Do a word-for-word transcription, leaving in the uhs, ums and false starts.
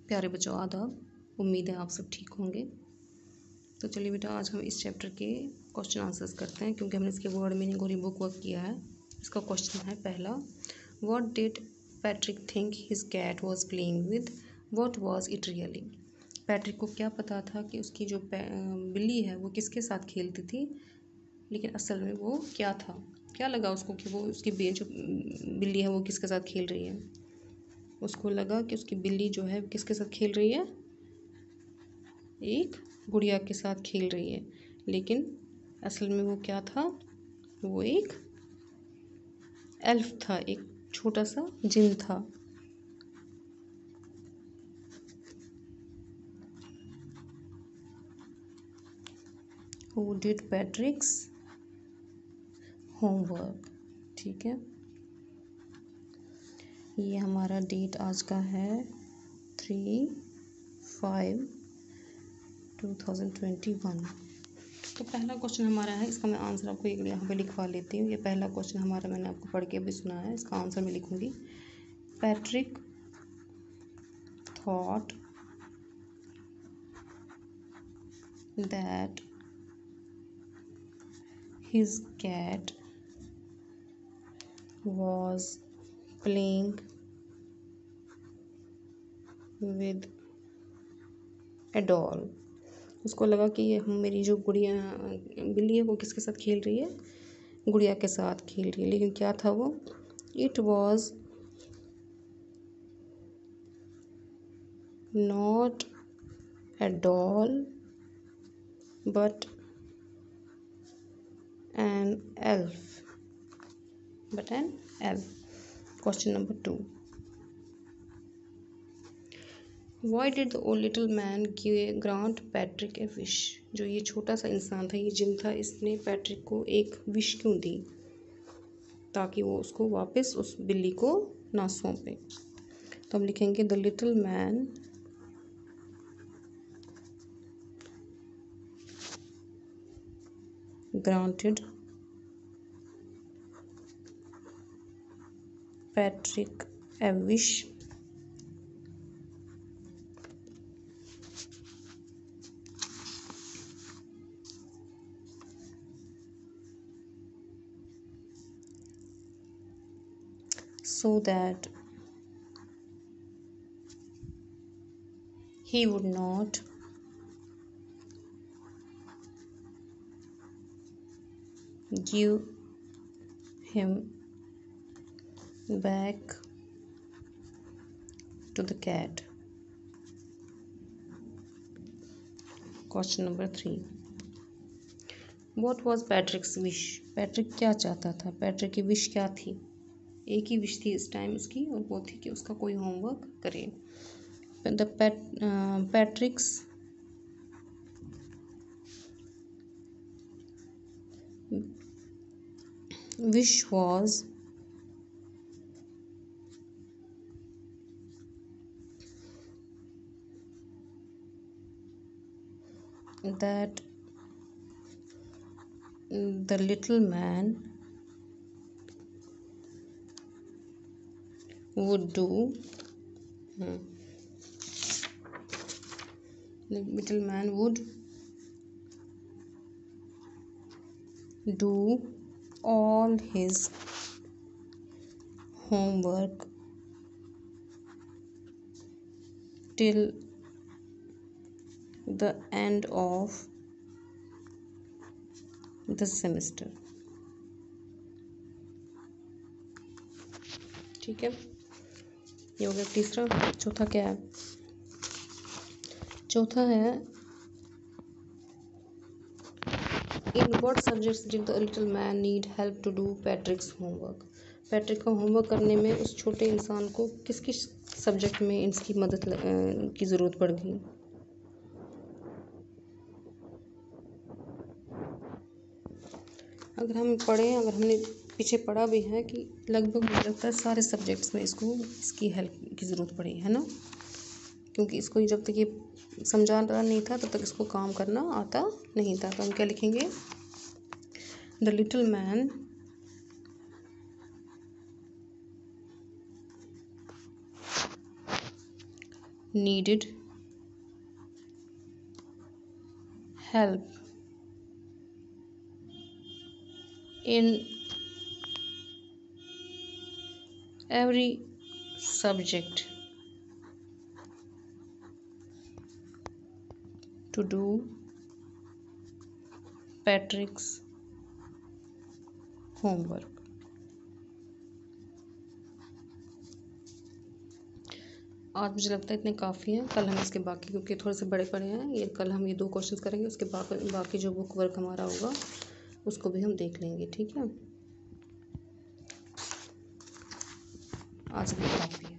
प्यारे बच्चों आदाब। उम्मीद है आप सब ठीक होंगे। तो चलिए बेटा, आज हम इस चैप्टर के क्वेश्चन आंसर्स करते हैं, क्योंकि हमने इसके वर्ड मीनिंग और बुक वर्क किया है। इसका क्वेश्चन है पहला, what did Patrick think his cat was playing with, what was it really. Patrick को क्या पता था कि उसकी जो बिल्ली है वो किसके साथ खेलती थी, लेकिन असल में वो क्या था। क्या लगा उसको कि वो उसकी जो बिल्ली है वो किसके साथ खेल रही है। उसको लगा कि उसकी बिल्ली जो है किसके साथ खेल रही है, एक गुड़िया के साथ खेल रही है, लेकिन असल में वो क्या था, वो एक एल्फ था, एक छोटा सा जिन था। Who did Patrick's homework। ठीक है, ये हमारा डेट आज का है three five two thousand twenty one. तो पहला क्वेश्चन हमारा है, इसका मैं आंसर आपको एक यहाँ पे लिखवा लेती हूँ। ये पहला क्वेश्चन हमारा मैंने आपको पढ़ के अभी सुना है, इसका आंसर मैं लिखूँगी। Patrick thought that his cat was playing with a doll। उसको लगा कि ये मेरी जो गुड़िया बिल्ली है वो किसके साथ खेल रही है, गुड़िया के साथ खेल रही है, लेकिन क्या था वो, it was not a doll but an elf but an elf। Question number two, why did the old little man give grant Patrick a wish। जो ये छोटा सा इंसान था, ये जिन था, इसने पैट्रिक को एक विश क्यों दी, ताकि वो उसको वापस उस बिल्ली को ना सौंपे। तो हम लिखेंगे the little man granted Patrick a wish so that he would not give him back to the cat। Question number three, what was Patrick's wish। Patrick क्या चाहता था, पैट्रिक की विश क्या थी। एक ही विश थी इस टाइम उसकी, और वो थी कि उसका कोई होमवर्क करे। The Patrick's wish was that the little man would do hmm, the little man would do all his homework till the end of the semester। ठीक है, ये हो गया तीसरा। चौथा क्या है, चौथा है, in what subjects did the little man need help to do Patrick's homework. Patrick का होमवर्क करने में उस छोटे इंसान को किस किस सब्जेक्ट में इसकी मदद की ज़रूरत पड़ गई। अगर हम पढ़ें, अगर हमने पीछे पढ़ा भी है कि लगभग मुझे लगता है सारे सब्जेक्ट्स में इसको इसकी हेल्प की ज़रूरत पड़ी है ना, क्योंकि इसको जब तक ये समझा रहा नहीं था तब तक इसको काम करना आता नहीं था। तो हम क्या लिखेंगे, the little man needed help in every subject to do Patrick's homework. आज मुझे लगता है इतने काफ़ी हैं। कल हम इसके बाकी, क्योंकि थोड़े से बड़े पड़े हैं, ये कल हम ये दो क्वेश्चंस करेंगे, उसके बाकी बाकी जो बुक वर्क हमारा होगा उसको भी हम देख लेंगे। ठीक है, आज भी काफ़ी है।